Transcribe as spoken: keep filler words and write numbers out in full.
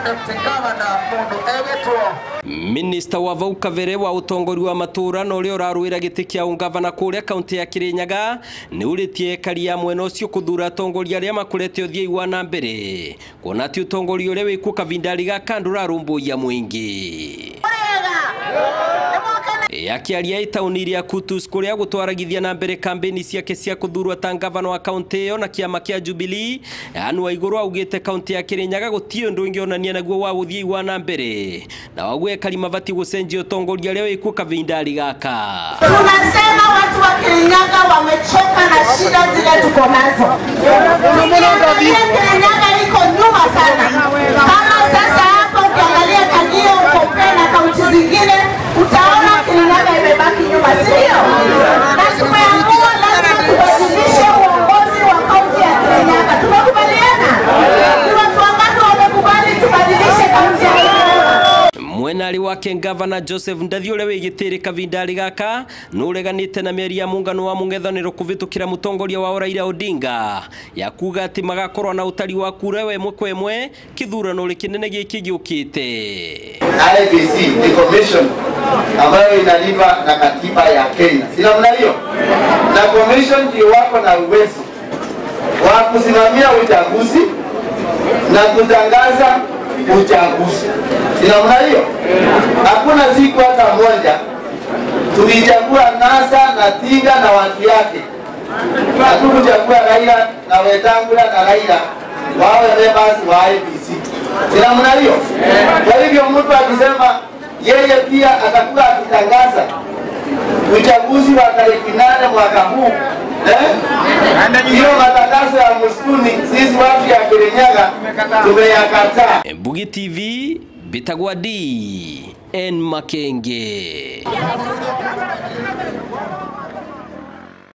Minister wa vau Kavere wa utongori wa matura no ri uraruira giti kia ungavana kuria kaunti ya Kirinyaga ni uritie karia mwena ucio kuthura atongoria aria makurete uthii wa na mbere kuona ati utongoria uria wiku kavindari gaka ndurarumbuia mwingi yakiaria itauni ria Kutus kuria gutwaragithia na mbere kampeni ciake cia kuthurwa ta ngavana wa kaunti iyo na kiama kia Jubilee anu wa iguru augite kaunti ya Kirinyaga gutie ndu ingionania naguo wa uthii wa na mbere na wagwe kalima vati gucenjia utongoria ria wiku kavindari gaka. Tunasema watu wa Kirinyaga wamechoka na shida zile tuko nazo. Kirinyaga iko nyuma sana. Kama sasa hapo ukiangalia Kagio ukope na kaunti zingine utaona Kirinyaga imebaki nyuma, sio? Na tumeamua lazima tubadilishe uongozi wa kaunti ya Kirinyaga. Tumekubaliana? Ni watu wangapi wamekubali tubadilishe kaunti ya Kirinyaga? Mwenari wake Governor Joseph Ndathi ule wigitiri kavindari gaka nureganite na meri ya mungano wa mungethaniro kuvitukira mutongoria wa Raila Odinga ya kuga ati magakorwa na utari wa kura we mwe mwe kithurano rikinene giki giukite. I B C the commission ambayo inalipa na katiba ya Kenya, sina mna hiyo, na commission ndio wako na uwezo wa kusimamia uchaguzi na kutangaza uchaguzi. Sina mna hiyo? Hakuna siku hata moja tulichagua NASA na Tinga na watu yake. Hatukuchagua Raila na Wetangula na Raila wawe members wa I B C. Sina mna hiyo? Kwa hivyo mtu akisema yeye pia atakuwa akitangaza uchaguzi wa tarehe nane mwaka huu, eh? Hiyo matangazo ya msituni sisi watu ya Kirinyaga tumeyakataa. Mbugi T V bitagwa D N Makenge.